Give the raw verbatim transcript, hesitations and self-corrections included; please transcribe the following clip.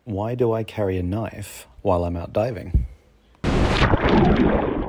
Why do I carry a knife while I'm out diving?